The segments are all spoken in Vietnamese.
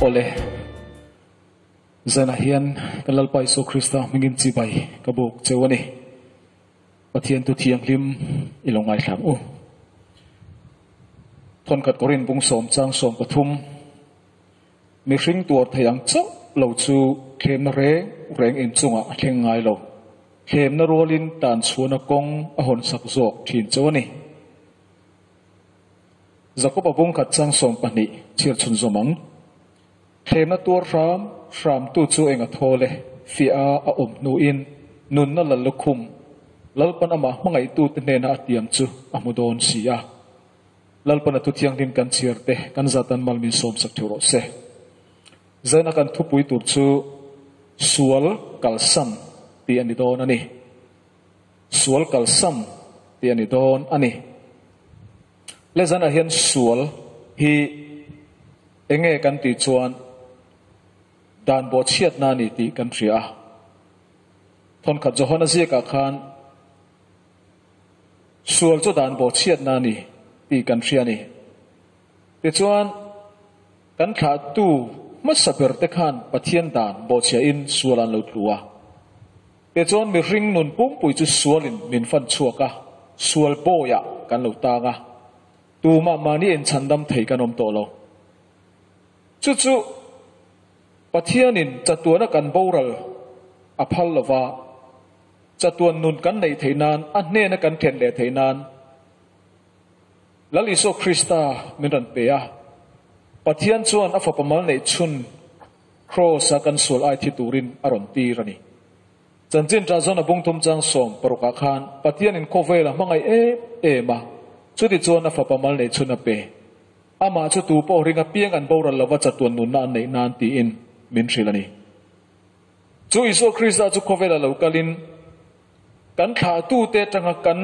ole zana hian kalal pai so Krista mingin chi bai kabuk chewani pathian tu thiang lim ilongai thlam u thon kat korin bung som chang som pathum mi hring tur thayang chau lo chu khem na reng in chunga thleng ngai lo khem na rolin tan chhuana kong a hon sak zok thin chawani Jacob abung khat chang som pani chir chun zomang khem na tur ram tu chu enga thole fia a nu in nun na lal lukhum lalpan ama mangai tu te na atiam chu amudon sia lalpan tu thiang din kan chirte kan zatan malmin som sak thuro se zaina kan thupui tur chu sual kalsam ti ani don ani sual kalsam ti ani don ani le zana hian sual hi enge kan ti chuan dan bo chiat na ni ti kan ria thon khat johona zia ka khan sual chu dan bo chiat na ni ti kan ria ni ti chuan kan kha tu ma saber te khan pathian dan bo chia in sualan lo tlua te chuan mi ring nun pum pui chu sualin min fan chuaka sual bo ya kan lo ta nga tu ma mani en chandam thei kanom to lo chu pathianin chatuana kan boral aphal lova chatuan nun kan nei theinan a hne na kan thlen le theinan laliso Krista minran peya pathian chuan a fapamal nei chun cross a kan sul ai thi turin aron ti rani chanchin tra zona bungthum chang som paruka khan pathianin kovela mangai e ma chuti chuan a fapamal nei chun a pe ama chu tu po ringa piang an boral lova chatuan nun na nei nan ti in min thrilani chu iso Krista chu kovela lokalin kan kha tu te tanga kan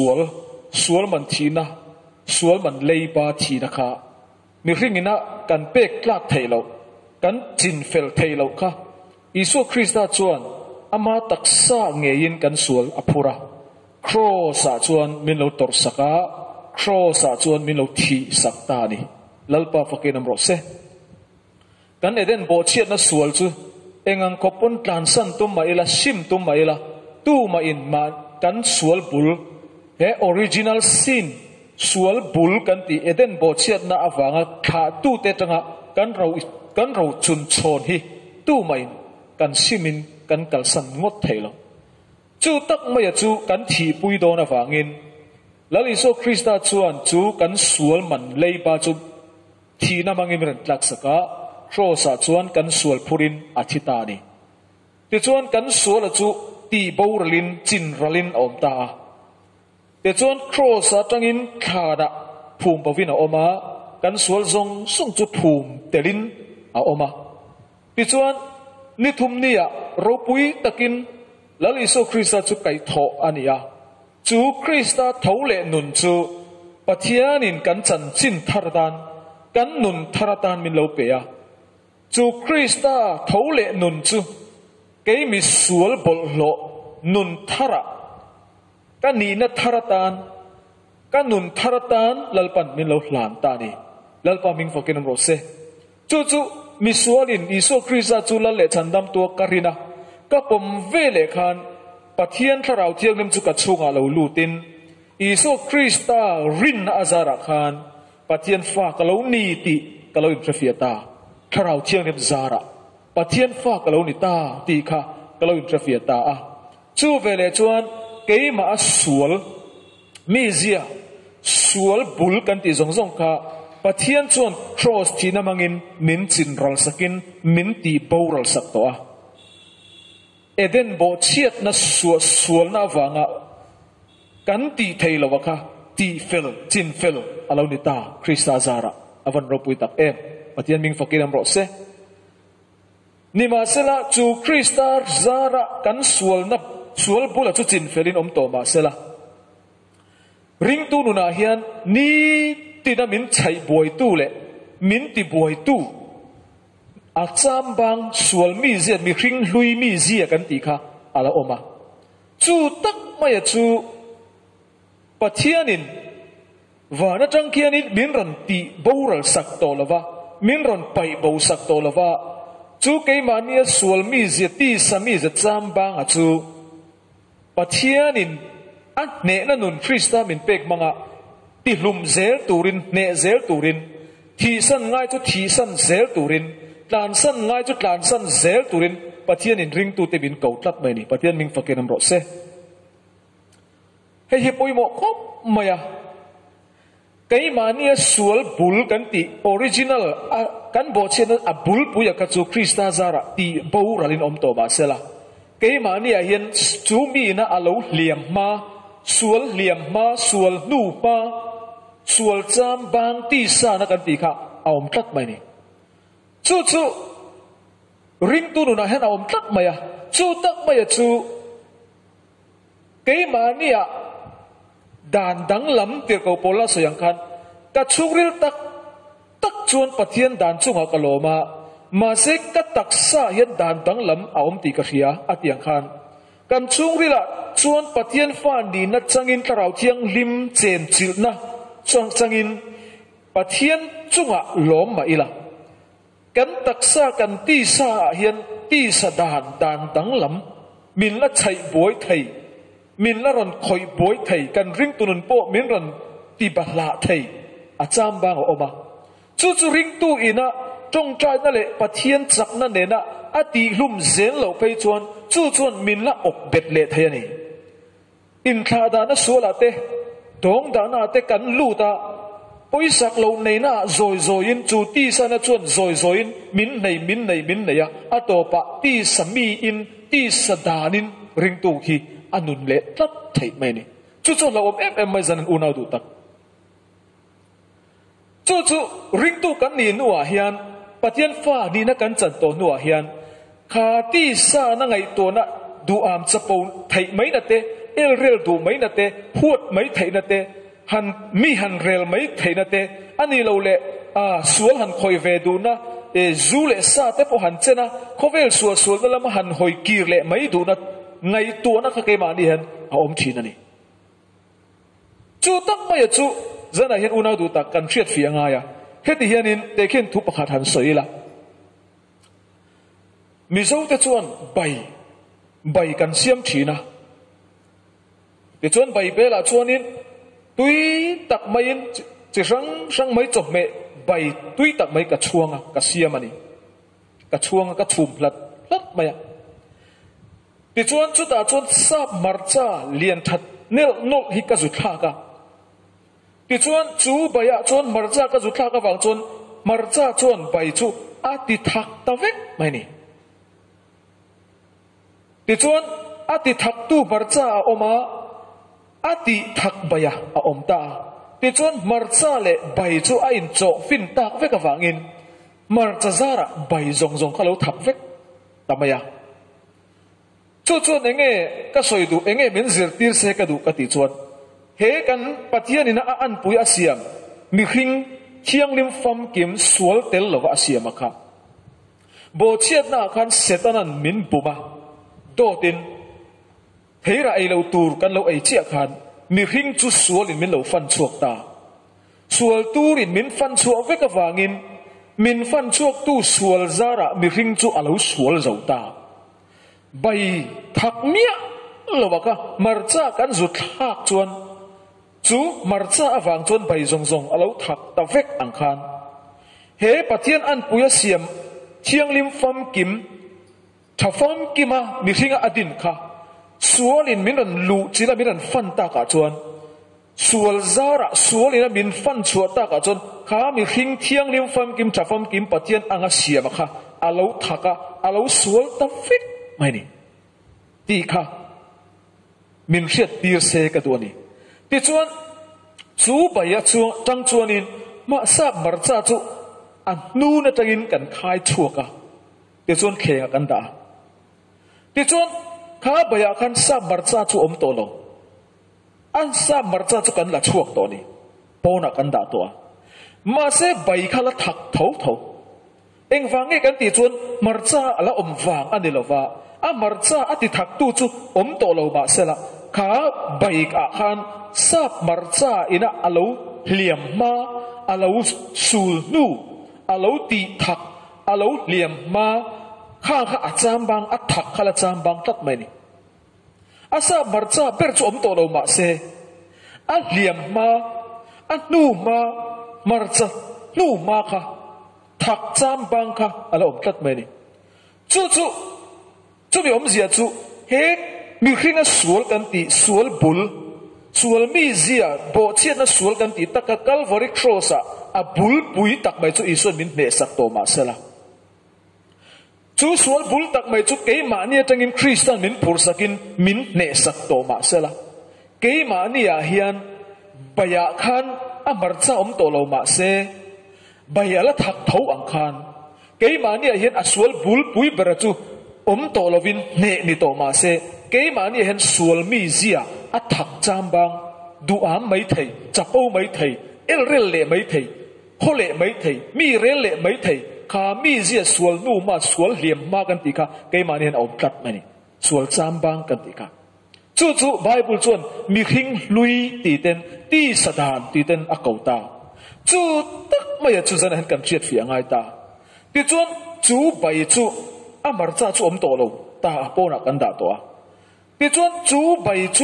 sual man thina sual man leipa thina kha mi ringina kan pek tlak theilo kan chin fel theilo kha iso Krista chuan ama taksa ngein kan sual aphura cross a chuan min lo tor saka cross a chuan min lo thi sakta ni lalpa fakinam ro se kan eden bo chiat na sual chu engang kopon tlan san tum ma ila sim tum ma ila tu ma in ma kan sual bul he original sin sual bul kan ti eden bo chiat na awanga kha tu te tanga kan ro chun chon hi tu ma in kan simin kan kalsan ngot thailo chu tak ma ya chu kan thi pui do na wangin lali so Krista chuan chu kan sual man leipa chu thi na mangin ran tlak saka crossa chuan kan sual phurin athita ni ti chuan kan sual chu ti boralin chin ralin omta ti chuan crossa tangin khada phum pawin a oma kan sual zong sung chu phum telin a oma ti chuan ni thum nia ropui takin lali so Krista chu kai tho ania chu Krista thole nun chu pathianin kan chan chin thardan kan nun tharatan min lo peya chu Krista thole nun chu ke mi sual bol lo nun thara ka ni na tharatan ka nun tharatan lalpan min lo hlan ta ni lalpa ming fokin ro se chu mi sualin iso Krista chu la le chandam to karina ka pom vele khan pathian tharau thiang nim chu ka chunga lo lutin iso Krista rin azara khan pathian fa ka lo ni ti ka lo intrafiata tharau thiang nim zara pathian fa ka lo ni ta ti kha ka lo intrafiata a chu vele chuan keima sual mi zia sual bul kan ti zong zong kha pathian chuan cross thina mangin min chin ral sakin min ti boral sak to a eden bo chiat na sual na wanga kan ti theilawa kha ti fel chin fel alo ni ta Krista zara avan ropui tak em pathian ming fakiram ro se ni ma sela chu Krista zara kan sual bula chu chin felin om to ma sela ring tu nu na hian ni ti na min chai boi tu le min ti boi tu a cham bang sual mi zia mi hring hlui mi zia kan ti kha ala oma chu tak mai chu pathianin wa na tang khianin min ran ti boral sak to lawa min ron pai bo sak to lova chu keimania sual mi zeti sami za cham bang a chu pathianin a ne na nun Krista min pek manga ti hlum zel turin ne zel turin thi san ngai chu thi san zel turin tlan san ngai chu tlan san zel turin pathianin ring tu te bin ko tlat mai ni pathian ming fakenam ro se hei hi poimo khop maya keimania sual bul kan ti original kan bo chen a bul puya ka chu Krista zara ti bo ralin om to ba sela keimania hian chu mi na alo liam ma sual liam ma sual nu pa sual cham bang ti sa na kan ti kha aom tlat mai ni chu ring tu nu na hen aom tlat mai ya chu tak mai ya chu keimania dan dang lam tir ko pola soyang khan ka chugril tak chuan pathian dan chunga kaloma ma se ka taksa hian dan dang lam aom ti ka hria atiang khan kan chugrila chuan pathian fa ni na changin tlarau thiang lim chen chil na changin pathian chunga lom ma ila kan taksa kan ti sa hian ti sa dan dang lam min la chai boi thei min la ron khoi boi thei kan ring tunun po min ron ti bala thei a cham bang oma chu ring tu ina trong trai na le pathian chak na ne na ati hlum zen lo pe chuan chuan min la ok bet le thei ani in kha da na suala te dong da na te kan lu ta oi sak lo nei na zoi in chu ti sa na chuan zoi in min nei ya atopa ti sami in ti sadanin ring tu hi anun le tlat thei mai ni chu la om em mai zan unau du tak chu ring tu kan ni nuwa hian pathian fa ni na kan chan to nuwa hian kha ti sa na ngai to na du am chapon thei mai na te el rel du mai na te huat mai thei na te han mi han rel mai thei na te ani lo le sual han khoi ve du na e zu le sa te po han chena khovel sual na lam han hoi kir le mai du na ngai tu na kha ke ma ni han a om thin ani chu tak mai chu zana hian unau du tak kan thiat fi anga ya heti hianin te khen thu pakhat han soila mi zo te chuan bai kan siam thina te chuan bai bela chuanin tui tak mai in chi sang mai chop me bai tui tak mai ka chuanga ka siam ani ka chuanga ka thum lat maya ti chuan chu ta chuan sap marcha lian that nel nol hi ka zu thla ka ti chuan chu baya chuan marcha ka zu thla ka wang chuan marcha chuan bai chu a ti thak ta vek mai ni ti chuan a ti thak tu marcha oma a ti thak baya a om ta ti chuan marcha le bai chu a in cho fin tak vek awangin marcha zara bai zong ka lo thak vek tamaya chu enge ka soi du enge min zir tir se ka du ka ti chuan he kan pathian ina a an pui asiam mi hring thiang lim fam kim sual tel lo asiam kha bo chiat na khan setanan min buma do tin theira ai lo tur kan lo ai chia khan mi hring chu sual in min lo fan chuak ta sual tur in min fan chuak ve ka wangin min fan chuak tu sual zara mi hring chu alo sual zo ta bai thak mia lowaka marcha kan zut thak chuan chu marcha awang chuan bai zong alo thak ta vek ang khan he pathian an puya siam thiang lim fam kim thafam kima mi hringa adin kha sualin min ran lu chila min ran fan ta ka chuan sual zara sualina min fan chuat ta ka chuan kha mi hring thiang lim fam kim thafam kim pathian anga siam kha alo thaka alo sual ta vek mai ni ti kha min riat tir se ka tu ni ti chuan chu baya chu tang chuanin ma sa marcha chu an nu na tangin kan khai chuaka ti chuan khenga kan da ti chuan kha baya khan sa marcha chu om to lo an sa marcha chu kan la chuak to ni pona kan da to ma se bai khala thak tho eng wange kan ti chuan marcha ala om wang ani lova a marcha ati thak tu chu om to lo ba sela kha bai ka khan sap marcha ina alo hliam ma alo sul nu alo ti thak alo liam ma khang kha acham bang athak khala cham bang tat mai ni asa marcha ber chu om to lo ma se a liam ma a nu ma marcha nu ma kha thak cham bang kha alo om tat mai ni chu mi om zia chu he mi khringa sual kan ti sual bul sual mi zia bo chiat na sual kan ti taka Calvary cross a bul pui tak mai chu isun min ne sak to ma sela chu sual bul tak mai chu ke ma ni atangin Christian min phur sakin min ne sak to ma sela ke ma ni a hian baya khan a marcha om to lo ma se baya la thak thau ang khan ke ma ni a hian a sual bul pui bera chu om to lovin ne ni to ma se ke ma ni hen sual mi zia a thak cham bang du am mai thei chapo mai thei el rel le mai thei hole mai thei mi rel le mai thei kha mi zia sual nu ma sual liam ma kan ti kha ke ma ni hen om tat mai ni sual cham bang kan ti kha chu Bible chuan mi khing lui ti ten ti sadan ti ten a kauta chu tak mai chu zan hen kan chiat fi angai ta ti chuan chu bai chu amar cha chu om to lo ta po na kan da to a ti chuan chu bai chu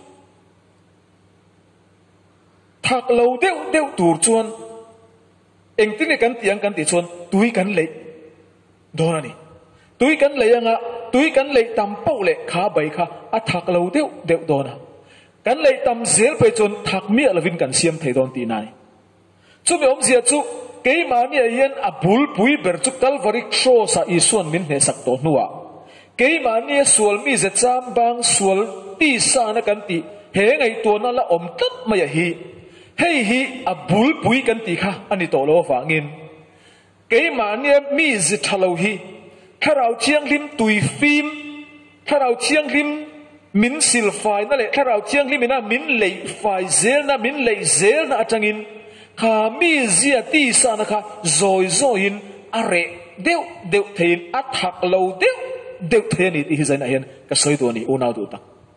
thak lo deu tur chuan eng tin kan tiang kan ti chuan tui kan le do na ni tui kan le anga tui kan le tam pau le kha bai kha a thak lo deu do na kan le tam zel pe chuan thak mi alovin kan siam thei don ti nai chu mi om zia chu ke ma ni hian a bul pui ber chu Calvary cross a isuan min ne sak to nuwa ke ma ni sual mi ze cham bang sual ti sa na kan ti he ngai to na la om tat ma ya hi hei hi a bul pui kan ti kha ani to lo wangin ke ma ni mi ze thalo hi tharau chiang lim tui phim tharau chiang lim min sil fai na le tharau chiang lim na min lei fai zel na min lei zel na atangin kha mi zia ti sa na kha zoi in are deu thein athak lo deu thein ni ti zaina hian ka soi to ni unau du ta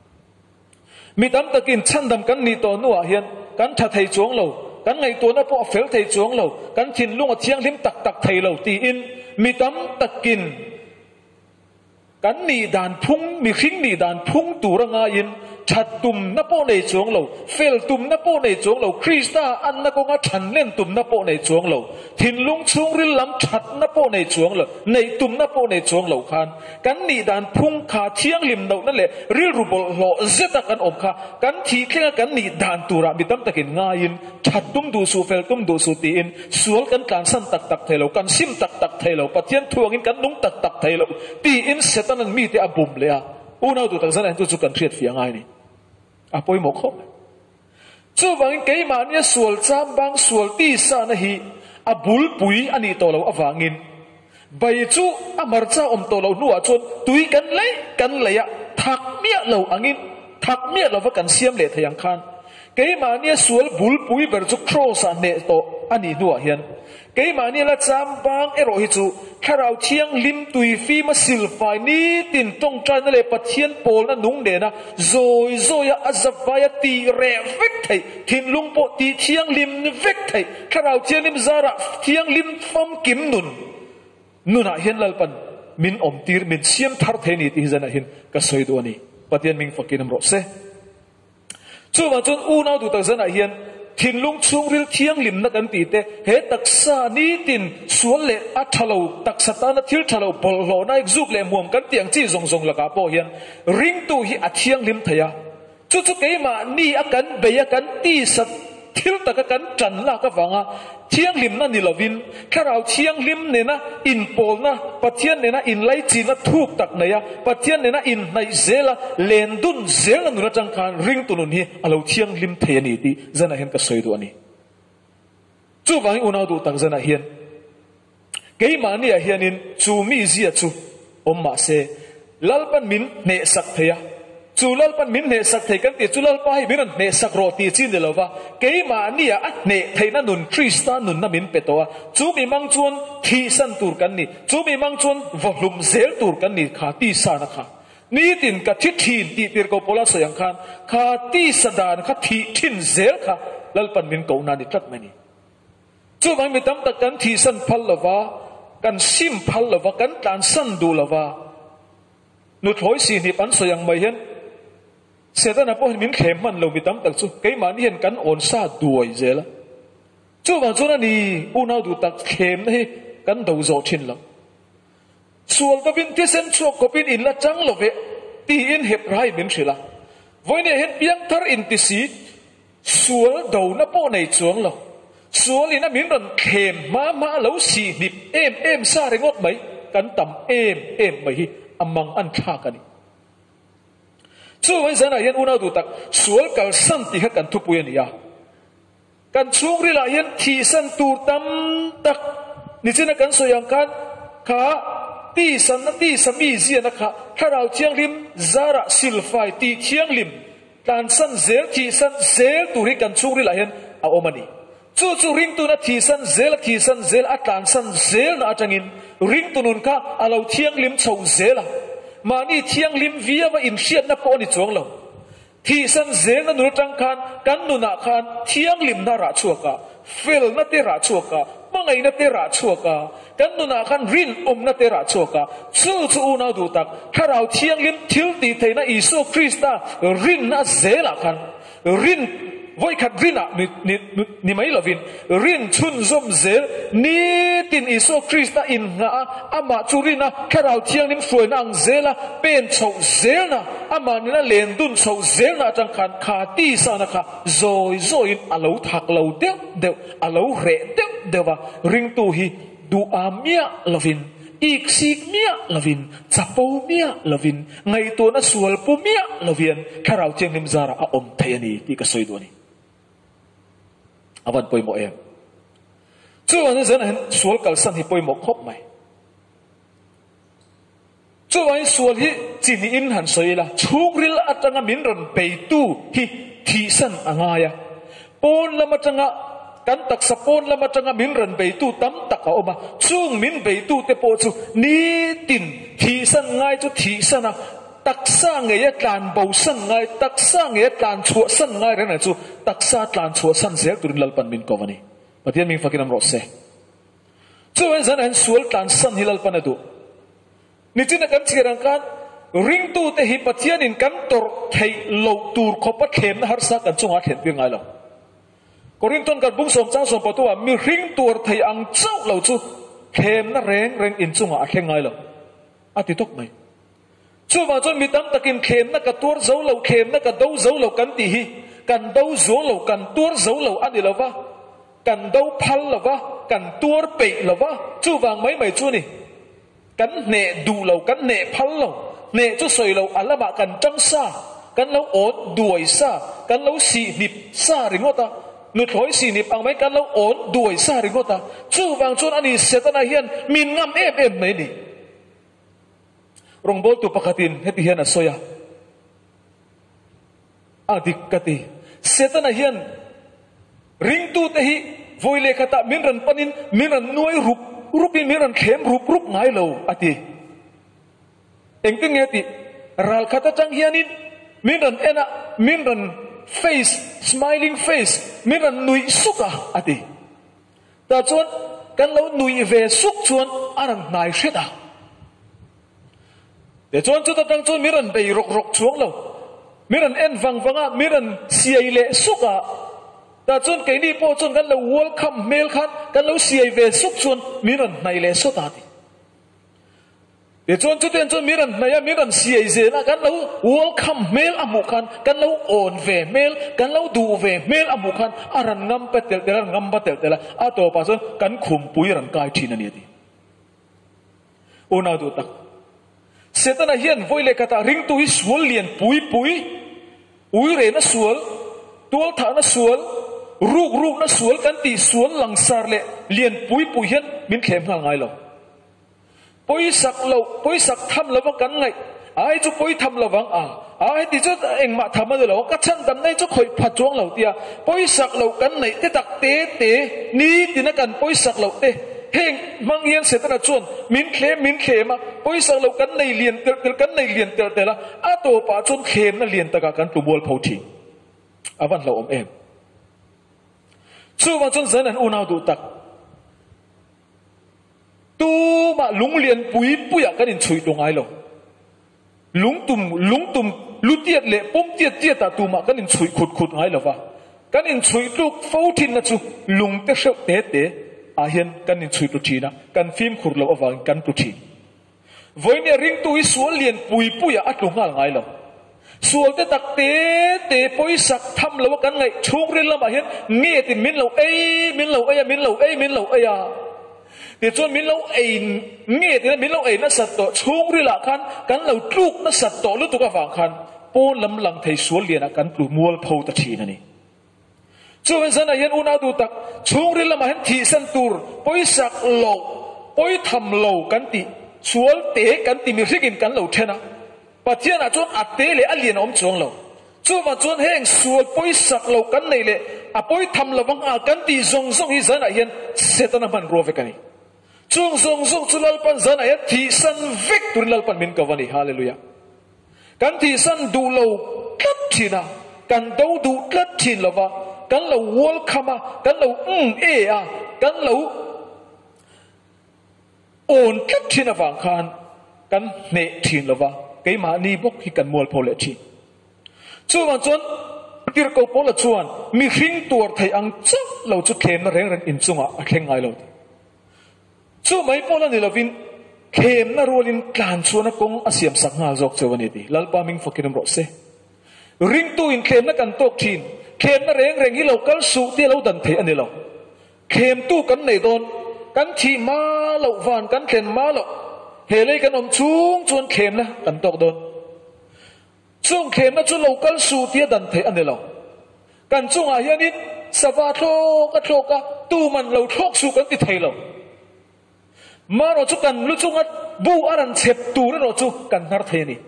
mi tam takin chandam kan ni to nuwa hian kan tha thei chuang lo kan ngai to na po fel thei chuang lo kan thin lunga chiang lim tak thei lo ti in mi tam takin kan ni dan phung mi khing ni dan phung turanga in that tum na po nei chuang lo fel tum na po nei chuang lo Krista an na ko nga than len tum na po nei chuang lo thin lung chung ril lam that na po nei chuang lo nei tum na po nei chuang lo khan kan ni dan phung kha thiang lim no na le ril rubol lo zeta kan om kha kan thi khenga kan ni dan tura mi tam takin nga in that tum du su fel tum du su ti in sual kan san tak thelo kan sim tak thelo pathian thuangin kan nung tak thelo ti in setanan mi te abum le a unau tu tak zan an tu kan thiat fi angai ni apoi mo khom chu wang ke ma ni sual cham bang sual ti sa na hi abul pui ani to lo awangin bai chu amar cha om to lo nuwa chon tui kan leya thak mia lo angin thak mia lo wa kan siam le thayang khan ke ma ni sual bul pui ber chu cross a ne to ani nuwa hian ke ma ni la cham bang ero hi chu kharau chiang lim tui fi ma sil fai ni tin tong trai na le pathian pol na nung de na zoi ya azavaya ti re vek thai thin lung po ti chiang lim vek thai kharau chiang lim zara chiang lim fam kim nuna hian lalpan min om tir min siam thar the ni ti zana hin ka soi do ni pathian ming fakin am ro se chu ma chun u nau du tak zana hian thin lung chung ril thiang lim na kan ti te he taksa ni tin sual le athalo taksa ta na thil thalo bol lo na exuk le muam kan tiang chi zong la ka po hian ring tu hi a thiang lim thaya chu ke ma ni akan beya kan ti sat thil ta kan chan la ka wanga thiang lim na ni lovin kharau thiang lim ne na in pol na pathian ne na in lai chi na thuk tak na ya pathian ne na in nai zela len dun zela nu na chang khan ring tu nun hi alo thiang lim the ni ti zana hen ka soi du ani chu wang unau du tak zana hian ke ma ni a hianin chu mi zia chu om ma se lalpan min ne sak theya chulal pan min ne sak thei kan ti chulal pa hi min ne sak ro ti chin de lova ke ma ni a ne theina nun Krista nun na min petoa chu mi mang chuan thi san tur kan ni chu mi mang chuan volum zel tur kan ni kha ti sa na kha ni tin ka thi thin ti pir ko pola soyang khan kha ti sadan kha thi thin zel kha lal pan min ko na ni tlat mani chu wang mi tam tak kan thi san phal lawa kan sim phal lawa kan tan san du lawa nu thoi si ni pan so yang mai hian setan apo min khem man lo mi tam tak chu ke man hian kan on sa duai zela chu wang chu na ni unau du tak khem hi kan do zo thin lo sual ka bin ti sen chu ko bin in la chang lo ve ti in hep rai min thila voi ne het piang thar in ti si sual do na po nei chuang lo sual in a min ron khem ma lo si nip em sa rengot mai kan tam em mai hi amang an kha ka ni chu wai zana hian unau du tak sual kal san ti ha kan thu pu ya ni ya kan chung ri la hian thi san tur tam tak ni china kan so yang kan kha ti sami zian kha tharau chiang lim zara silfai ti chiang lim tan san zel thi san zel tu ri kan chung ri la hian a omani chu ring tu na thi san zel a tan san zel na atangin ring tu nun kha alo chiang lim chho zela mani chiang lim via wa in hriat na po ni chuang lo thi san zel na nu tang khan kan nu na khan chiang lim na ra chuaka fel na te ra chuaka mangai na te ra chuaka kan nu na khan rin na te ra chuaka chu na du tak tharau chiang lim thil ti theina isu krista rin na zela khan rin voi khat rina ni mai lovin rin chun zom zel ni tin isu krista in nga ama churina tharau chiang lim suai na ang zela pen chho zel na ama ni na len dun chho zel na tang khan kha ti sa na kha zoi in alo thak lo de alo re de wa ring tu hi du amia lovin ik sik mia lovin chapo mia lovin ngai to na sual pu mia lovin tharau chiang lim zara a om thayani ti ka soi do ni awan poi mo em chu an zan han sual kal san hi poi mo khop mai chu ai sual hi chin in han soila chukril atanga min ron pe tu hi thi san anga ya pon lama tanga kan tak sapon lama tanga min ron pe tu tam tak a oma chung min pe tu te po chu ni tin thi san ngai chu thi sana taksa nge tlan bo san ngai taksa nge tlan chu san ngai re na chu taksa tlan chu san zel turin lalpan min ko wani patian min fakinam ro se chu wen zan an sual tlan san hilal pan adu ni china kan chirang kan ring tu te hi patian in kan tor thei lo tur khopat khem na har sa kan chunga khet bi ngai lo korinton kan bung som chang som patua mi ring tur thei ang chau lo chu khem na reng in chunga a thleng ngai lo ati tok mai chu ma chon mi tam takin khem na ka tur zo lo khem na ka do zo lo kan ti hi kan do zo lo kan tur zo lo ani lo wa kan do phal lo wa kan tur pe lo wa chu wang mai chu ni kan ne du lo kan ne phal lo ne chu soi lo alama kan chang sa kan lo on duai sa kan lo si nip sa ringota nu thoi si nip ang mai kan lo on duai sa ringota chu wang chon ani setana hian min ngam em mai ni rong bol tu pakatin heti hian a soya adik kati setana hian ring tu te hi voile khata min ran panin min ran nuai rupin min ran khem rup ngai lo ati engking heti ral khata chang hianin min ran face smiling face min ran nui suka ati ta chuan kan lo nui ve suk chuan aran nai hret để chuan chu ta tang chuan miran bei rok chuang lo miran en wanga miran siai le suka ta chuan ke ni po chuan kan lo welcome mail khan kan lo siai ve suk chuan miran nai le so ta ti để chuan chu ten chuan miran siai ze na kan lo welcome mail amu khan kan lo on ve mail kan lo du ve mail amu khan aran ngam patel dela a to pa chuan kan khum pui ran kai thin ani ti ona du tak setana hian voile kata ring tu hi sual lian pui ui re na sual tual tha na sual ruk na sual kan ti sual langsar le lian pui hian min khem ngai lo poi sak tham lo kan ngai ai chu poi tham lo wang ai ti chu eng ma tham lo ka chan dam nei chu khoi pha chuang lo tia poi sak lo kan nei te tak te ni tin kan poi sak lo te heng mang hian setana chuan min khem ma poi sak lo kan nei lian tel la a to pa chuan khem na lian taka kan tu bol pho thi awan lo om em chu ma chuan zan an unau du tak tu mà lúng liền bùi à cái nên chui đông ai lo lúng tùm lút tiệt lệ bom tiệt ta tu mà cái nên chui khut ai lo va cái nên chui lúc phâu thiên là chu lúng tê sâu tê à hiền cái nên chui tu chi na cái phim khur lo vào cái tu chi với nhà ring tu số liền bùi à tung ai lo sual te tak te poi sak tham lo kan ngai chung rin lam a hian nge ti min lo ai ti chon min lo ai nge ti min lo ai na sat to chung ri la kan lo tluk na sat to lu tu ka wang khan pon lam lang thei sual lian a kan plu mual pho ta thi na ni chu wen san a hian una du tak chung ri lam a hian thi san tur poi sak lo poi tham lo kan ti sual te kan ti mi rikin kan lo thena bà thiên à chốn tế lệ liền ôm chuông lâu, chú mà chốn heng suol bôi sạc lâu cắn này lệ, bôi thầm lâu vắng cắn tì zong hi dân à hiền sẽ tao nằm bàn rùa về cái này, zong chú lal pan dân à hiền thì san vek turin lal pan min kavani hallelujah, cắn thì san du lâu cất thì na, cắn đâu du cất thì lâu va, cắn lâu welcome cắn lâu cắn lâu ổn cất thì na vàng khan, cắn nệ thì lâu va. Cái mà ni bốc khi cần mua phô lệ chi, chú mà chọn tiệt cầu phô là chuan mi khinh tuột thầy ăn chắc lâu chút khem nó rèn in chung à khen ngay lâu, chú mấy phô là ni là vin khem nó ruột in càn chuan nó cũng asiam sắc ngal dọc cho vấn đề lalpa mình phải kinom rose, ring tu in khem nó cần tốc chín, khem nó rèn hi lâu cắn sụ tia lâu đần thầy anh lâu, khem tu cắn này đòn cắn chi ma lâu van cắn khem ma lâu hệ lấy cái nôm chung chuan khem na kan tok don chung khem na chu local su tia dan the an lo kan chung a hian in sawa thok ka tu man lo thok su kan ti thei lo ma ro chu kan lu chung at bu aran chep tu ro chu kan har the ni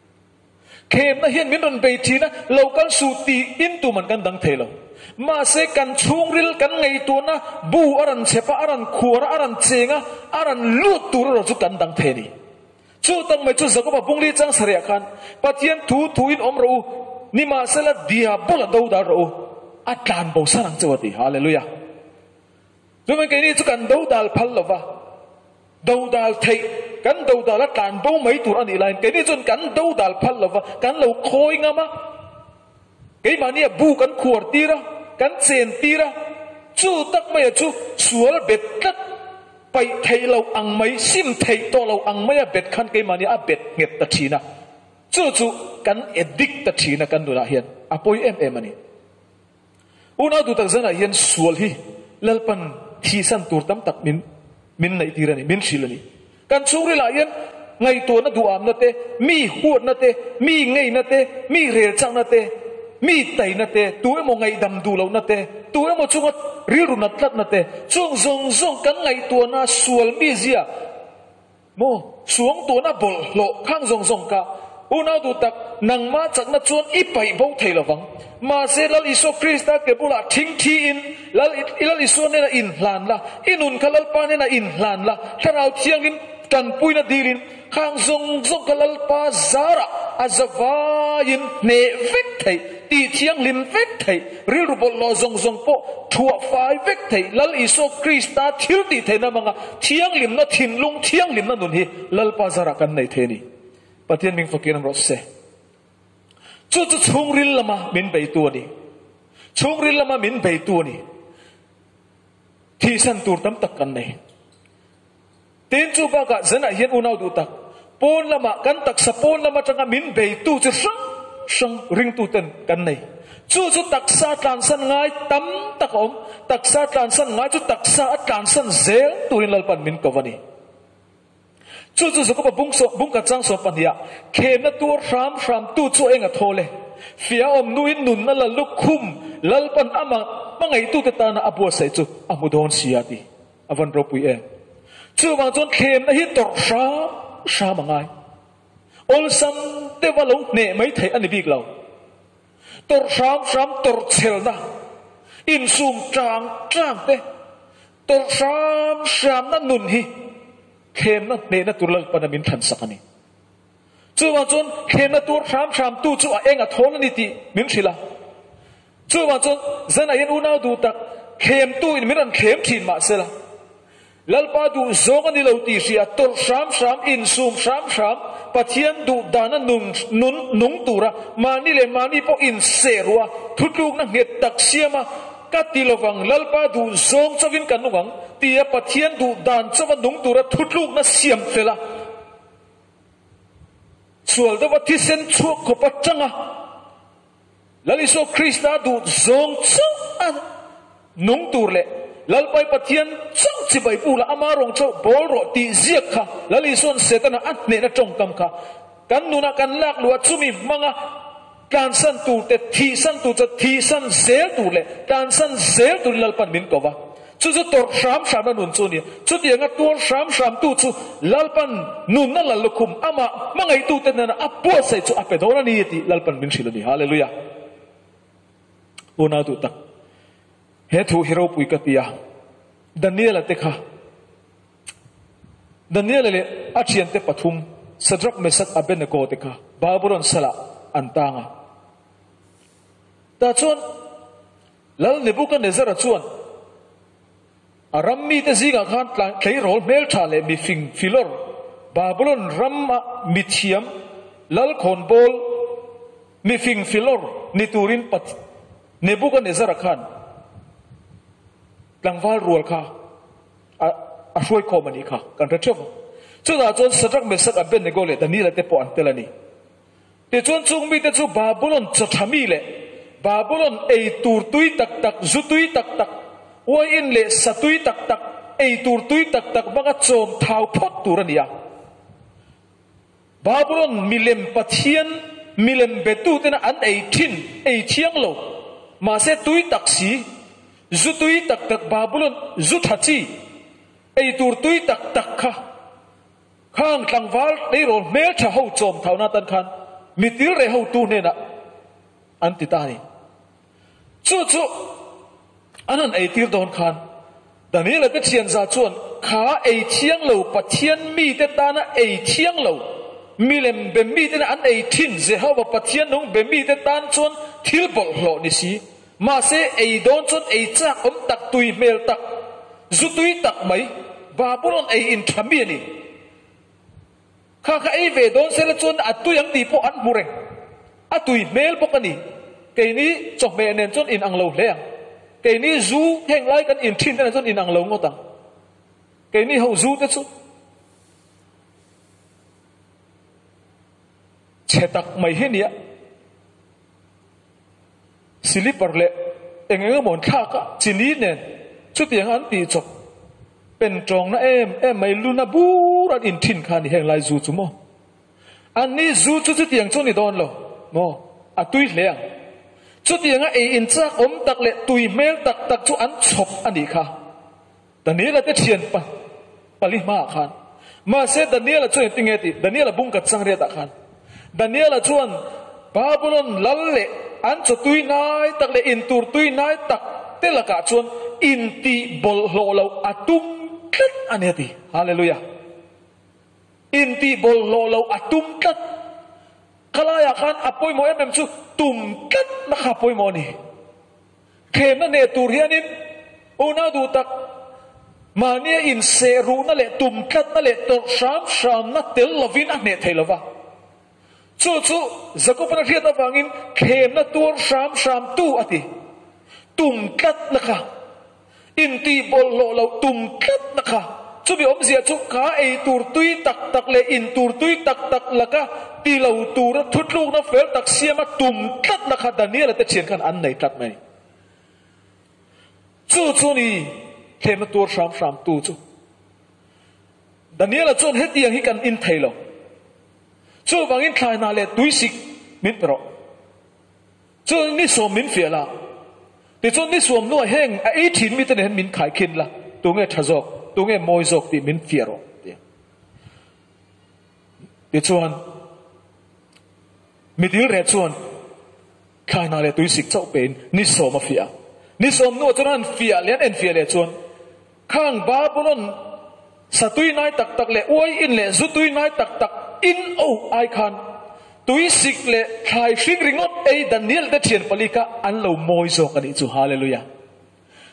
khem na hian min ron be thi na local su ti in tu man kan dang thei lo mà sẽ cần chung ril cần ngày tuần na bu aran chepa aran khua aran chenga aran lut tu ro chu kan dang the ni chu tang mai chu zakoba bungli chang saria khan pathian thu in om ro ni ma sala dia bola do da ro atlan bo sarang chawati hallelujah tu mai ke ni chu kan do dal phal lova do dal thei kan do dal atlan bo mai tur ani lain ke ni chun kan do dal phal lova kan lo khoi ngama cái mà nia bu kan khuar tira kan chen tira chu tak mai chu sual bet tak pai thei lo ang mai sim thei to lo ang mai bet khan cái mà nia bet nget ta thina chu kan addict ta thina kan du la hian apoi em ani una du tak zana hian sual hi lalpan thi san tur tam tak min nei tira ni min silani kan chungri la hian ngai to na du am na te mi huat na te mi ngei na te mi rel chang na te mi tay na te tuwe mo ngay dam du lâu na te tuwe mo chungat riru na tlat na te chung zong kan ngay tua na sual mi zia mo suang tua na bol lo khang zong ka una du tak nang ma chak na chuan ipai bo thei lawang ma se lal iso krista ke bula thing thi in lal iso ne na in hlan la inun khalal pa ne na in hlan la tharau thiang in kan pui na dilin khang zong kalal pa zara azavain ne vek thei ti thiang lim vek thei ril bol lo zong po thua fai vek thei lal iso krista thil ti thei na manga thiang lim na thin lung thiang lim na nun hi lal pa zara kan nei the ni pathian ming fakiram ro se chu chung ril lama min bei tu ni chung ril lama min bei tu ni thi san tur tam tak kan nei tin chu ba ka zana hian unau du tak pon lama kan tak sa pon lama tanga min bei tu chu sang ring tu ten kan nei chu tak sa tlan san ngai tam tak om tak sa tlan san ngai chu tak sa tlan san zel turin lalpan min kawani chu ko ba bung ka chang so pan ya khem na tur ram tu chu enga thole fia om nuin nun na la lukhum lalpan ama mangai tu ta na abu sai chu amudon siati avan ro pui e chu ma chon khem na hi tor sa mangai ol sam te wa lo ne mai thei ani bik lo tor ram tor chel na in sum trang te tor ram na nun hi khem na ne na turlal panamin than sakani chu ma chon khem na tur ram tu chu a enga thon ni ti min thila chu ma chon zana yen unau du tak khem tu in miran khem thin ma sela lalpa du zong ani lo ti sia tor sam in sum sam pathian du dana nung tura mani le mani po in serwa thutluk na nget tak siama katilovang lalpa du zong chawin kanungang tia pathian du dan chawa nung tura thutluk na siam tela sual da wathisen chuak ko pachanga laliso krista du zong chaw an nung turle lalpai pathian chaw chibai pula amarong chaw bolro ti ziak kha lalison setana atne na tongkam kha kan nuna kan lak luat chumi manga kan san tu te thi san tu cha thi san zel tu le kan san zel tu lalpan min ko wa chu tor sam na nun chu ni chu ti nga tor sam tu chu lalpan nun na lalukum ama mangai tu te na apo sai chu apedona ni ti lalpan min silani hallelujah una tu tak he thu hero pui katia Daniel te kha Daniel le achian te pathum Sadrak Mesak Abednego te kha Babylon sala antanga ta chuan lal Nebuchadnezzar chuan arammi te zinga khan thlei rol mel thale mi fing filor Babylon ramma mithiam lal khon bol mi fing filor niturin pat Nebuchadnezzar khan langwal rual kha a hruai khomani kha kan ra chom chu da chon Sadrak Mesak Abednego le Daniel te po antelani te chon chungmi te chu Babylon chathami le Babylon ei tur tui tak zutui tak wa in le satui tak ei tur tui tak banga chom thau phot turania Babylon milem pathian milem betu tena an ei thin ei thiang lo ma se tui tak si zutui tak Babylon zuthachi ei tur tui tak kha khang tlangwal nei rol mel tha ho chom thauna tan khan mitil re ho tu ne na antitani chu anan ei tir don khan Daniel te chian za chuan kha ei thiang lo pathian mi te ta na ei thiang lo milem be mi te an ei thin Jehovah pathian nong be mi te tan chuan thil bol hlo ni si ma se ei don chuan ei chak tak tui mel tak zutui tak mai Babylon ei in thami ni kha ei ve don sel chuan atuyang ti po an mureng atui mel pokani keini chokme nen chuan in anglo hleng keini zu heng lai kan in thin ten chuan in anglo ngotang keini ho zu te chu chetak mai henia silipar le engeng mon kha ka chini nen chu tiang an ti chok pen trong na em mai luna buran in thin khan heng lai zu chu mo an ni zu chu tiang chu ni don lo mo atui hleng chu tiang a in chak om tak le tui mel tak chu an chop ani kha Daniel te thian pa pali ma khan ma se Daniel chu tingeti Daniel bung ka chang re ta khan Daniel chuan Babylon lal le an chu tui nai tak le in tur tui nai tak te la ka chuan in ti bol hlo lo atum kat aneti hallelujah in ti bol hlo lo atum kat kalaya khan apoi mo em chu tum kat na kha poi mo ni khem na ne tur hianin una du tak mania in seru na le tum kat na le tor sham na tel lovin a ne thailova chu zakopana riata wangin khem na tur sham tu ati tum kat na kha in ti bol lo tum kat na kha chu bi om zia chu ka ei tur tui tak le in tur tui tak laka ti lo tur thutluk na fel tak siama tum kat na kha Daniel te chen kan an nei tat mai chu ni khem na tur sham tu chu Daniel chon hetiang hi kan in thailo chu wangin thlai na le tuisik min pro chu ni som min fiala ti chu ni som no heng a 18 mi te hen min khai khin la tu nge thazok tu nge moi zok ti min fiaro ti chuan mi dil re chuan khai na le tuisik chau pen ni som a fia ni som no chuan fia len en fia le chuan khang Babylon satui nai tak le oi in le zutui nai tak in ai khan tuisik le khai ring ringot ei Daniel te thian palika an lo moi zok ani chu hallelujah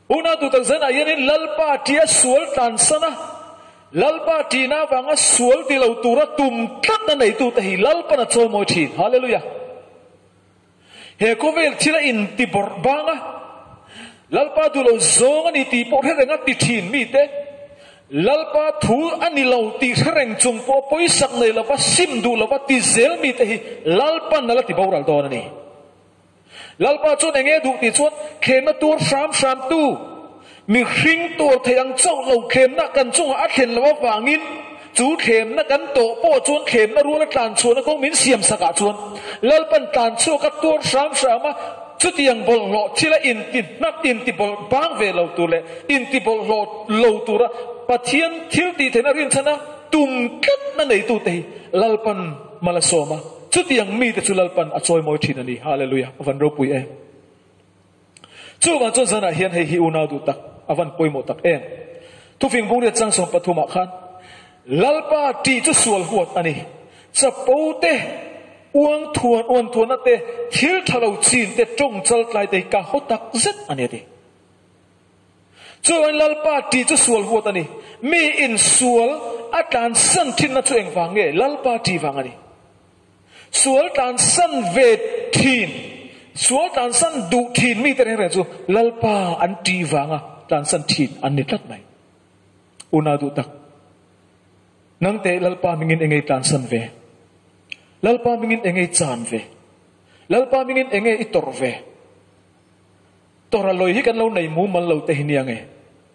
una tu tak zana yen lalpa tia sual tan sana lalpa tina wanga sual ti lo tura tum tat na nei tu te hi lalpa na choi moi thin hallelujah he ko vel thila in ti bor banga lalpa tu lo zong ani ti po renga ti thin mi te lalpa thu ani lo ti reng chung po poi sak nei la pa sim du la pa ti zel mi te hi lalpa na la ti boral don ani lalpa chu enge du ti chuan khem na tur sam tu mi hring tur thayang chau lo khem na kan chung a thlen lawa wangin chu khem na kan to po chuan khem na ruala tlan chuan ko min siam saka chuan lalpan tlan chu ka tur sam ma chu tiang bol lo thila in tin nak tin ti bol bang ve lo tu le in ti bol lo tu ra pathian thil ti thena rin chana tum kat na nei tu te lalpan malasoma chu tiang mi te chu lalpan a choi moi thin ani hallelujah van ro pui chu ga chon sana hian hei hi una du tak avan poi mo tak em tu fing bung ria chang som pathuma khan lalpa ti chu sual huat ani chapote uang thuan ate thil thalo chin te tong chal tlai te ka hotak zet ani ti chu an lalpa ti chu sual huat ani mi in sual atan san thin na chu eng wange lalpa ti wang ani sual tan san ve thin sual tan san du thin mi te re chu lalpa an ti wanga tan san thin an ni tlat mai una du tak nang te lalpa mingin engei tan san ve lalpa mingin engei chan ve lalpa mingin engei itor ve tora loi hi kan lo nei mu man lo te hiniang e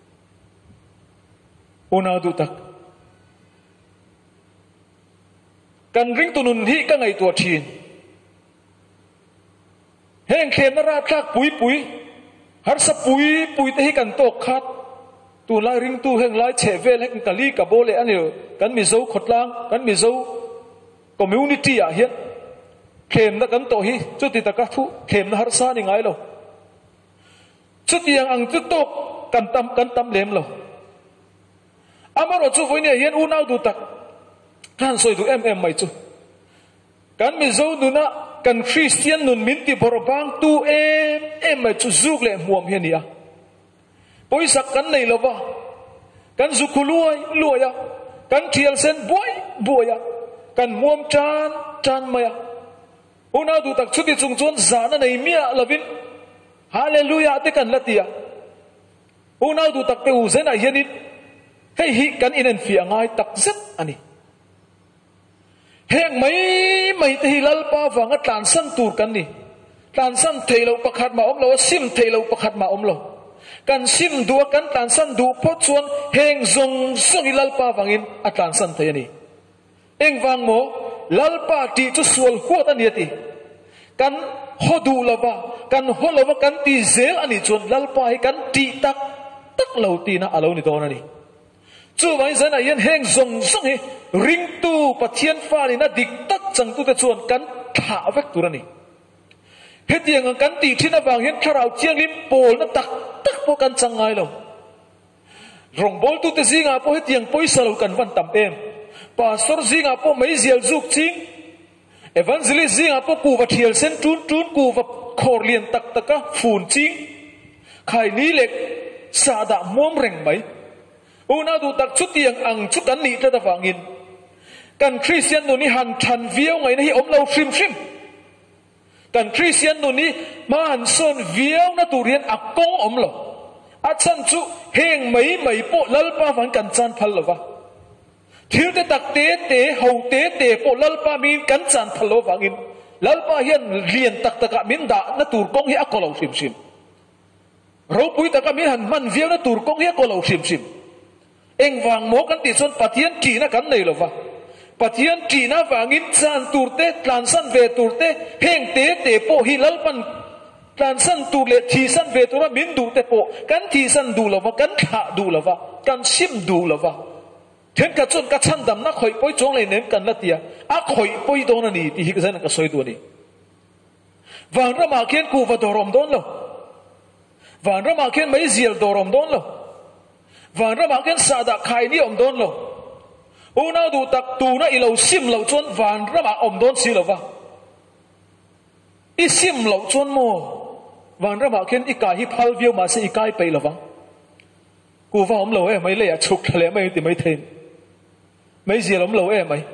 una du tak kan ring tunun hi ka ngai tua thin heng khem na ra thak pui har sa pui te hi kan tok khat tu lai ring tu heng lai che vel heng kali ka bole ani kan mi zo khotlang kan mi zo community a hian khem na kan to hi chu ti ta ka thu khem na har sa ni ngai lo chu tiang ang chu tok kan tam lem lo amaro chu voi ne hian u nau du tak kan soi du em mai chu kan mi zo nu na kan Christian nun min ti borbang tu em mai chu zuk le muam hian ya poi sak kan nei lo ba kan zu khuluai ya kan thial sen boy ya kan muam chan maya una du tak chuti chung chon zana nei mia lovin hallelujah te kan latia una du tak te u zena hianin hei hi kan inen fi angai tak zet ani heng mai te hilal pa wanga tlan san tur kan ni tlan san theilo pakhat ma om lo sim theilo pakhat ma om lo kan sim du kan tlan san du pho chuan heng zong hilal pa wangin a tlan san the ani eng wang mo lalpa ti chu sual huat ani ti kan hodu lova kan holova kan ti zel ani chuan lalpa hi kan ti tak lo ti na alo ni don ani chu vai zana yen heng zong hi ring tu pathian fa ni na dik tak chang tu te chuan kan tha vek turani hetiang kan ti thina wang hian tharau chiang lim pol na tak po kan changai lo rong bol tu te zinga po hetiang poisa lo kan van tam em pastor zinga po mai zial zuk ching evangelist zinga po ku va thial sen tun ku va khor lian tak taka phun ching khai ni lek sa da mom reng mai una du tak chu tiang ang chu kan ni ta wangin kan Christian nu ni han than viau ngai na hi om lo shrim kan Christian nu ni ma han son viau na turian akong om lo a chan chu heng mai po lalpa van kan chan phal lo wa thil te tak te ho te po lalpa min kan chan phal lo wangin lalpa hian lian tak taka min da na tur kong hi akolo shrim ro pui taka min han man viau na tur kong hi akolo shrim eng wang mo kan ti son pathian ti na kan nei lo wa pathian ti na wangin chan turte tlan san ve turte heng te po hi lalpan tlan san tur le thi san ve tura min du te po kan thi san du lo wa kan kha du lo wa kan sim du lo wa then ka chon ka chan dam na khoi poi chong le nem kan la tia a khoi poi don ani ti hi ka san ka soi du ni wang ra ma khen ku va dorom don lo wang ra ma khen mai zial dorom don lo wang ra ma khen sa da khai ni om don lo una du tak tu na ilo sim lo chon wang ra ma om don si lo wa i sim lo chon mo van ram a khen ikai hi phal view ma se ikai pe lawang ku va om lo e mai le a chuk thale mai ti mai thein mai zia om lo e mai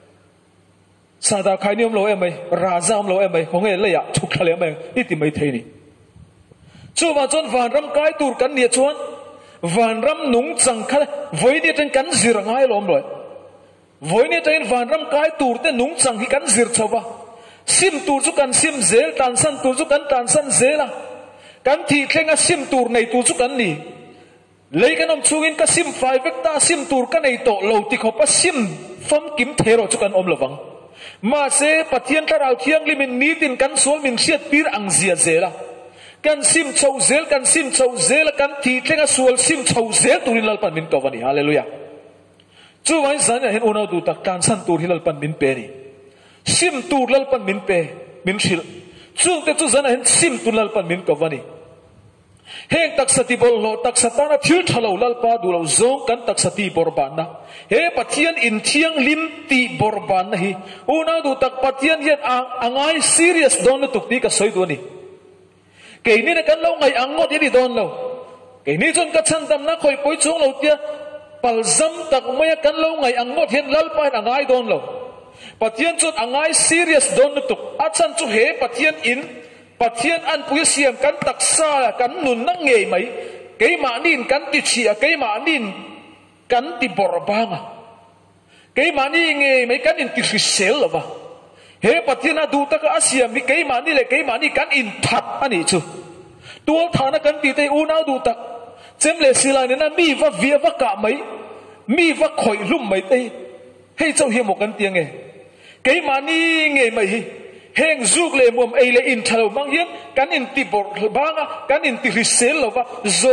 sada khai ni om lo e mai raja om lo e mai hong e le a chuk thale mai ti mai thein ni chu ma chon van ram kai tur kan ni chuan van ram nung chang kha voi ni ten kan zir ngai lom loi voi ni ten van ram kai tur te nung chang hi kan zir chowa sim tur chu kan sim zel tan san tur chu kan tan san zela kan thi thlenga sim tur nei tur chu kan ni lei kan om chungin ka sim fai vek ta sim tur ka nei to lo ti khopa sim fam kim thero chu kan om lawang ma se pathian tharau thiang limin ni tin kan sol min siat pir ang zia zela kan sim chau zel kan sim chau zel kan thi thlenga sual sim chau zel turin lalpan min tawani hallelujah chu wai zan hen unau du tak tan san tur hilal pan min pe ni sim tur lalpan min pe min shil chung te chu zan hen sim tur lalpan min tawani heng taksati bol lo taksatana thil thalo lalpa du lo zong kan taksati borban na he pathian in thiang lim ti borban na hi unau du tak pathian hian angai serious don tuk ti ka soi du ni cái này là căn lâu ngày ăn ngót đi đòn lâu cái này chọn các chân tâm nó khơi bối xuống lâu tia bal dâm tak mấy căn lâu ngày ăn ngót hiện lal pa ăn ai đòn lâu pathian chọn ăn ai serious đòn tục at chân chu he pathian ăn bùi xiêm căn tak sa căn nun năng nghề mấy cái mà nín căn ti chia cái mà nín căn ti bor banga cái mà nín nghề mấy căn nín ti sel là ba he pathian adu taka asiam mi kai mani le kai mani kan in that ani chu tual thana kan ti te unau du tak chem le sila ne na mi va via va ka mai mi va khoi lum mai te hei chau hi mo kan tiang e kai mani nge mai hi heng zuk le mom ei le in thalo mang hian kan in ti bor banga kan in ti risel lova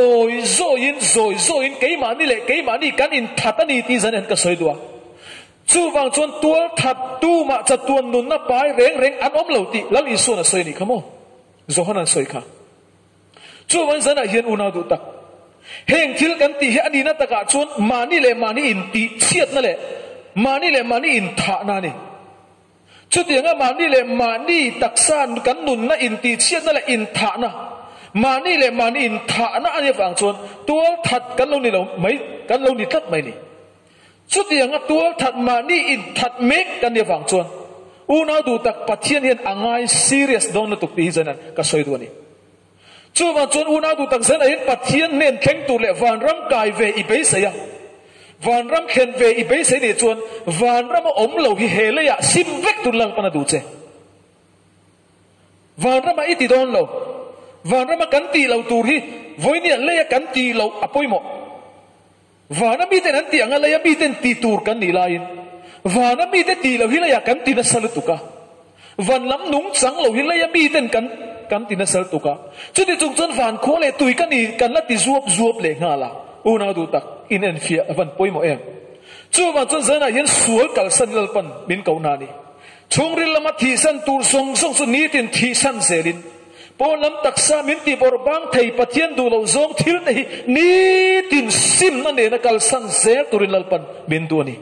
zoi in kai mani le kai mani kan in that ani ti zan en ka soi dua chu wang chuan tual that tu ma cha tuan nun na pai reng an om lo ti lal isu na soi ni khamo zo hanan soi kha chu wang zana hian una du tak heng thil kan ti hi ani na taka chuan mani le mani in ti chiat na le mani in tha na ni chu tianga mani le mani taksan kan nun na in ti chiat na le in tha na mani le mani in tha na ani wang chuan tual that kan lo ni lo mai kan lo ni tat mai ni chút tiếng ngắt tuol thật mà ni in thật make kan dia vang chuan unau du tak pathian hian angai serious don na tuk ti zanan ka soi du ni chu ma chuan unau du tak zan hian pathian nen thleng tu le van ram kai ve i be saya van ram khen ve i be sei ni chuan van ram om lo hi he le ya sim vek tu lang pana du che van ram i ti don lo van ram kan ti lo tur hi voi ni le ya kan ti lo apoi mo vana mi ten anti anga laya mi ten ti tur kan ni lain vana mi te ti lo hilaya kan ti na salutuka van lam nung chang lo hilaya mi ten kan ti na salutuka chuti chung chon van kho le tui kan ni kan la ti zuop le ngala una du tak in en fia van poimo em chu ma chon zana yen sual kal san lal pan min kau na ni chungril lama thi san tur song su ni tin thi san selin Polam taksa minti borbang thei pathian du lo zong thil nei ni tin sim na ne na kal san zer turin lalpan bindu ni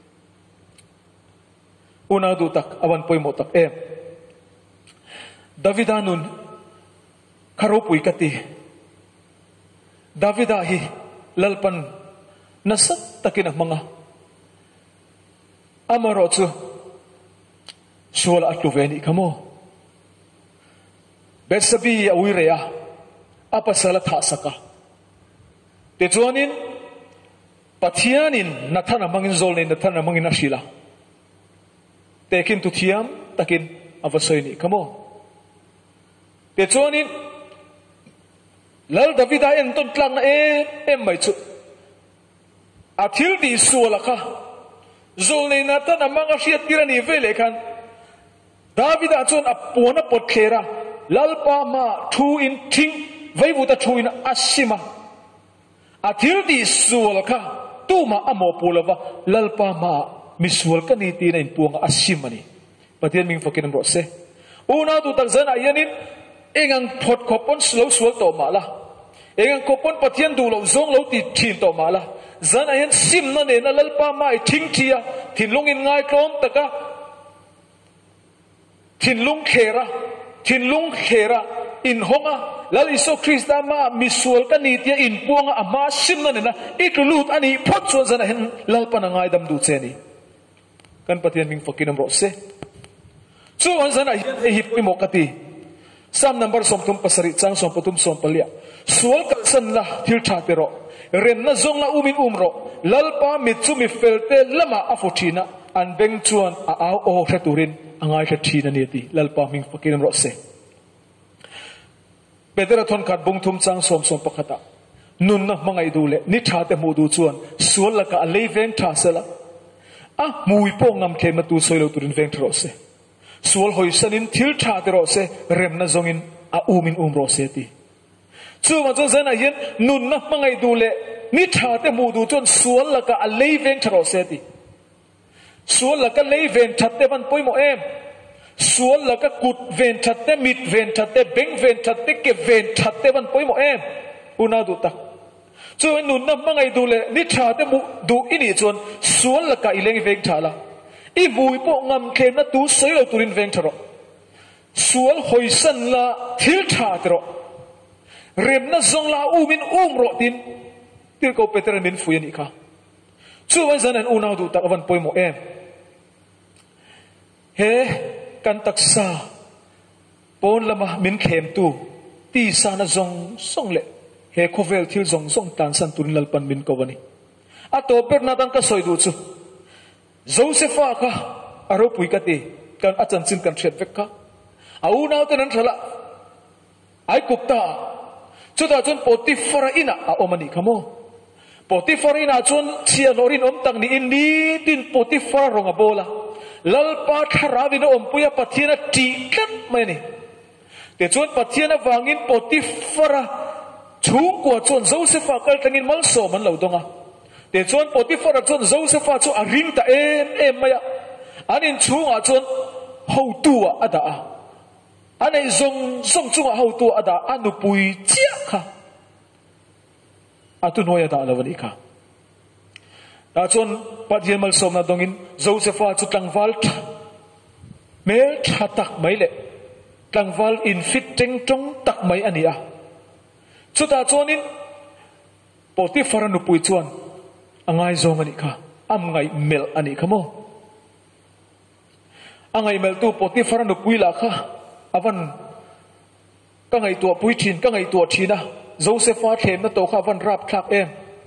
una du tak awan poimo tak em Davidanun kharopui kati Davida hi lalpan nasat takin mga amaro chu sual atuveni kamo Betsabi awireya apasala thasaka te chuanin pathianin nathana mangin zolni nathana mangin ashila tekin tu thiam takin avasoini kamo te chuanin lal davida en ton tlang na em mai chu athil di sualaka zolni nathana mangashiat tirani vele khan davida chuan apona potkhera lalpa ma thu in thing vai vuta thu in asima athil di sual kha tu ma amo pulava lalpa ma misual ka ni ti na in puang asima ni pathian ming fakin ro se una tu tak zana yanin engang phot khopon slow sual to mala engang khopon pathian du lo zong lo ti thin to mala zana yan sim na ne na lalpa ma thing thia thinlung in ngai klom taka thinlung khera in honga lal iso Krista ma misual ka ni tia in puanga ama sim na na itulut ani phot so zana hen lal panangai dam du cheni kan pathian ming fakinam ro se chu an zana hi mo kati sam number som tum pasari chang som patum som palia sual ka san la thil tha te ro rem na zong la umin umro lalpa mitsu mi felte lama afutina an beng chuan a au o khaturin angai kha thina ni ti lalpa ming fakinam ro se bedera thon khat bung thum chang som som pakhata nun na mangai du le ni tha te mu du chuan sual la ka alei veng tha sela a mui po ngam khe ma tu soilo turin veng thro se sual hoi sanin thil tha te ro se rem na zongin a umin ro se ti chu ma chu zana yen nun na mangai du le ni tha te mu du chuan sual la ka alei veng thro se ti sual la ka lei ven that te ban poimo em sual la ka kut ven that te mit ven that te beng ven that te ke ven that te ban poimo em una du ta chu nun na mangai du le ni tha te mu du ini chuan sual la ka ileng veng thala i vui po ngam khem na tu soilo turin veng tharo sual hoisan la thil tha tro rem na zong la umin ro tin til ko peter min fuyan ikha chu wan zanan una du ta ban poimo em he kan taksa pon lama min khem tu ti sana zong song le he khovel thil zong song tan san turin lalpan min ko wani a to per na tan ka soi du chu Josepha ka aro pui ka ti kan achan chin kan thret vek ka au na te nan thala ai kupta chu da chon Potifar ina a omani khamo Potifar ina chon chia lorin om tang ni in ni tin Potifar ronga bola lalpa tharawin om puya pathiana ti kan mai ni te chon pathiana wangin Potifar chung ko chon Josepha kal tangin mal so man lo donga te chon Potifar chon Josepha chu a ring ta em maya anin chunga chon ho tua ada anei zong chunga ho tua ada anu pui chia kha atu noya da lawani kha ta chon pathian mal som na dongin Josepha chu tlangwal mel tha tak mai le tlangwal in fit teng tong tak mai ania chu ta chonin Potifar nu pui chuan angai zong ani kha am ngai mel ani khamo angai mel tu Potifar nu pui la kha avan ka ngai tu pui thin ka ngai tu thina Josepha them na to kha van rap thak em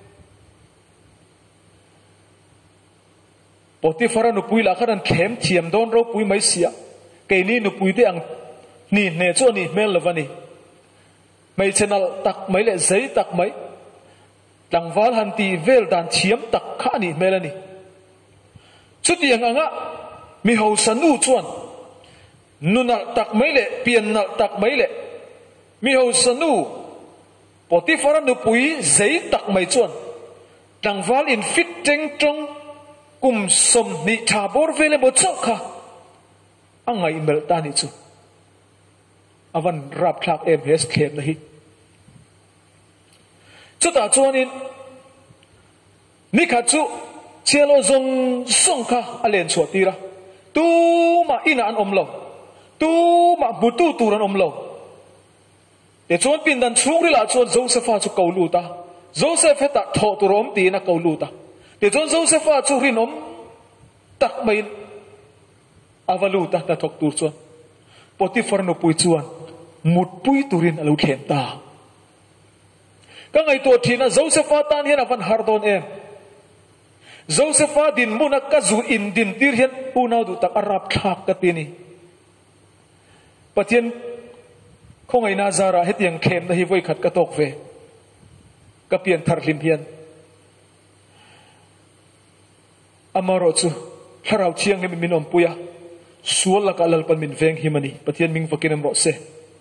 Potifar nu pui la kha dan khem thiam don ro pui mai sia ke ni nu pui te ang ni ne cho ni mel lawani mai channel tak mai le zai tak mai tlangwal han ti vel dan thiam tak kha ni melani chutiang anga mi ho sanu chuan nunal tak mai le pian nal tak mai le mi ho sanu Potifar nu pui zai tak mai chuan tlangwal in fit teng tong kum som ni thabor vele bo chokha angai mel tani chu avan rap thak em hes khem na hi chuta chuanin ni kha chu chelo zong song kha alen chu tira tu ma ina an omlo tu ma butu turan omlo te chuan pin dan chung ri la chuan Josepha chu kaulu ta Joseph heta tho tu rom ti na kaulu ta te chuan Josepha chu rinom tak mai avalu ta ta thok tur chuan Potifar no pui chuan mut pui turin alu khem ta ka ngai to thina Josepha tan hian avan hardon em Josepha din muna ka zu in din tir hian unau du tak arap thak ka tini pathian khongai na zara hetiang khem na hi voi khat ka tok ve ka pian thar hlim hian amaro chu harau chiang ni min om puya sual la ka lal pan min veng himani pathian ming fakinam ro se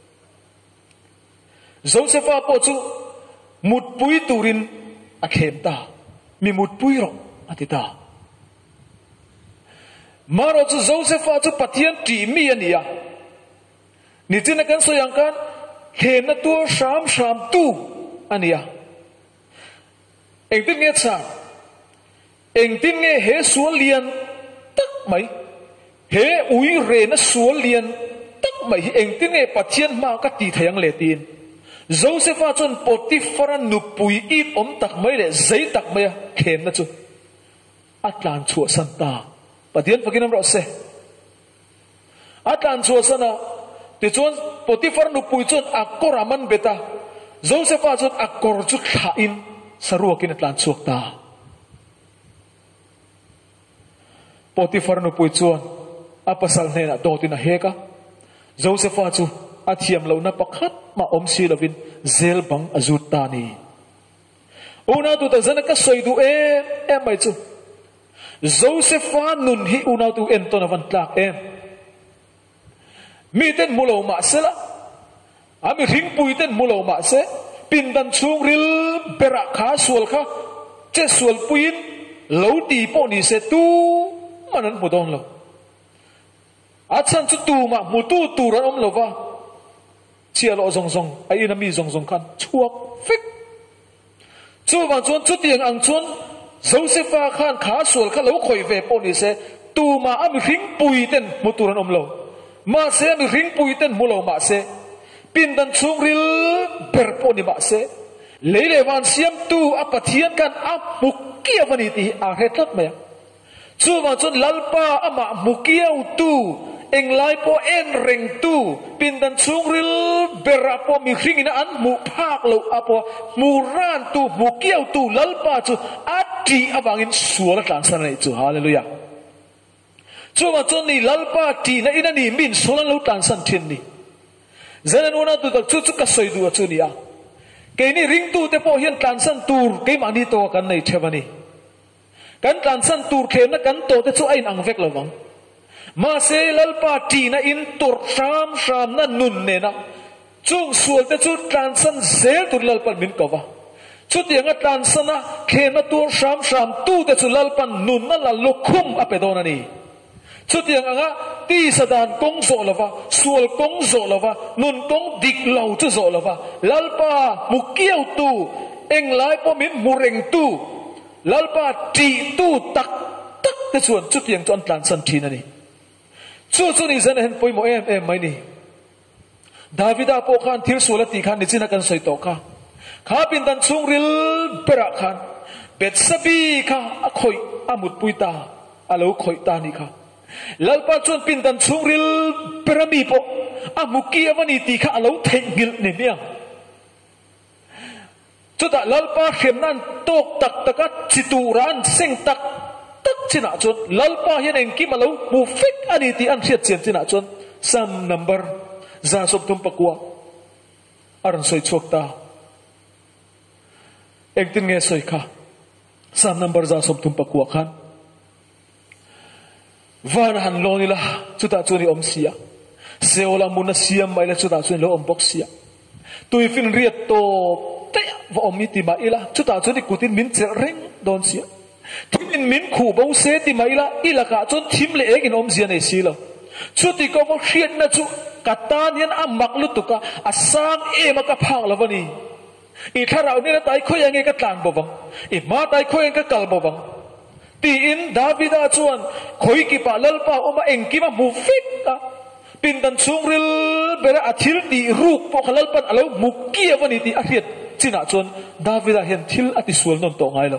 Josepha po chu mut pui turin a khem ta mi mut pui ro atita maro chu Josepha chu pathian ti mi ania ni china kan so yang kan khem na tu sham tu ania engtin nge cha engtin nge he sual lian tak mai he ui re na sual lian tak mai eng tin e pathian ma ka ti thayang le tin Joseph chun Potiphar nu pui it tak mai le zai tak mai khem na chu atlan chu santa pathian pakinam ro se atlan chu sana ti chun Potiphar nu pui chun akoraman beta Joseph chun akor chu kha in saruakin atlan chu ta Potiphar nu pui chun apasal ne na do tin a heka Joseph chu athiam lo na pakhat ma om si lovin zel bang azut ta ni una tu ta zana ka soidu em mai chu Joseph nun hi una tu en ton avan tlak em mi ten mulo ma sela ami ring pui ten mulo ma se pin dan chung ril bera kha sual kha che sual puin lo ti po ni se tu manan mudon lo atsan chu tu ma mutu tu ran om lo wa chia lo zong zong ai na mi zong zong khan chuak fik chu wa chon chu tiang ang chon Joseph khan kha sual kha lo khoi ve po ni se tu ma ami ring pui ten mutu ran om lo ma se ami ring pui ten mulo ma se pin dan chung ril ber po ni ma se leile wan siam tu apathian kan amukia vaniti a hetat me chu wa chon lalpa ama mukia tu englai po en reng tu pin dan chung ril berapo mi ringina an mu phak lo apo muran tu mukiau tu lalpa chu ati awangin suala tlansan nei chu hallelujah chu ma chon ni lalpa ti na ina ni min solan lo tlansan thin ni zanan una tu chu chu ka soi du chu ni a ke ni ring tu te po hian tlansan tur ke mani to kan nei thewani kan tlansan tur khem na kan to te chu ain ang vek lo wang ma se lalpa ti na in tur sham na nun ne na chung sual te chu tlansan zel tur lalpa min ko wa chu tianga tlansan na khem na tur sham tu te chu lalpa nun na la lokhum apedona ni chu tiang anga ti sadan kong zo lova sual kong zo lova nun kong dik lau chu zo lova lalpa mukiau tu englai po min mureng tu lalpa ti tu tak te chuan chu tiang chon tlansan thina ni chu ni zan hen poi mo em mai ni Davida po khan thil suala ti khan ni china kan soi to kha pin dan chung ril pera khan betsabi kha akhoi amut puita alo khoi ta ni kha lalpa chon pin dan chung ril perami po amuki avani ti kha alo thengil ne nia chuta lalpa khemnan tok tak taka chituran seng tak china chon lalpa hian engki malo mu fik ani ti an thiat chen china chon sam number za sob tum pakwa aran soi chok ta ektin nge soi kha sam number za sob tum pakwa khan van han lo ni la chuta chuni om sia seola mun siam mai la chuta chuni lo om bok sia tui fin riat to te va om mi ti ma ila chuta chuni kutin min che reng don sia tin min khu bo se ti mai la ila ka chon thim le egin om sia nei si lo chuti ko bo khiat na chu katan hian amak lu tuka asang e ma ka phang la wani i tharau ni na tai khoi ange ka tlang bo bang i ma tai khoi ka kal bo bang ti in Davida chuan khoi ki pa lalpa oma engki ma mu fik ka pin dan chung ril bera athil ti ruk po khalal pan alo mukki awani ti a riat china chuan Davida hian thil ati sual non to ngai lo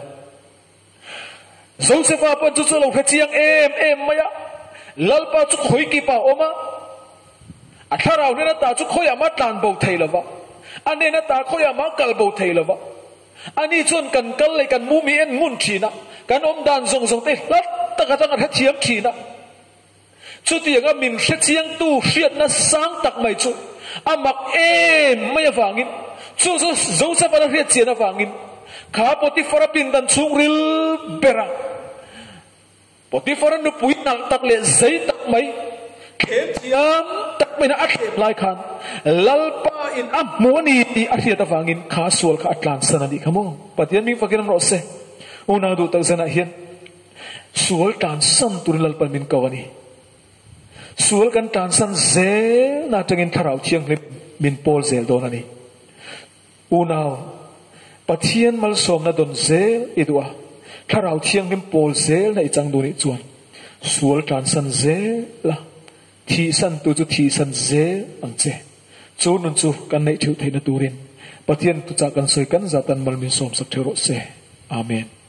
Joseph pa chu chu lo khachiang em maya lalpa chu khoi ki pa oma atharau ne na ta chu khoi ama tlan bo thei lova ane na ta khoi ama kal bo thei lova ani chuan kan kal le kan mu mi en ngun thina kan om dan zong zong te lat ta ka tang a thiam thina chu ti nga min hre chiang tu hriat na sang tak mai chu amak mai awangin chu Joseph ala hriat chian awangin kha Potiphar pin dan chung ril bera Potiphar nu pui nang tak le zai tak mai khem chiam tak mai na athem lai khan lalpa in amoni ti a hriat awangin kha sual kha atlan sanani khamo patian mi fakiram ro se una du tak sana hian sual tan san tur lalpa min kawani sual kan tan san zel na tengin tharau chiang min pol zel donani unaw pathian mal som na don zel idwa tharau chiang min pol zel na ichang duni chuan sual tan san zel la thi san tu chu thi san ze ang che chu nun chu kan nei thiu theina turin pathian tu cha kan soi kan zatan malmin som sak thero se amen